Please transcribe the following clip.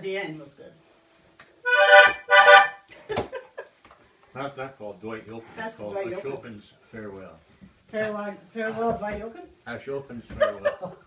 the end was good. That's not called Dwight Yoakam. That's It's called Dwight Yoakam. Ashokan's Farewell. Farewell, Dwight Yoakam. Ashokan's Farewell.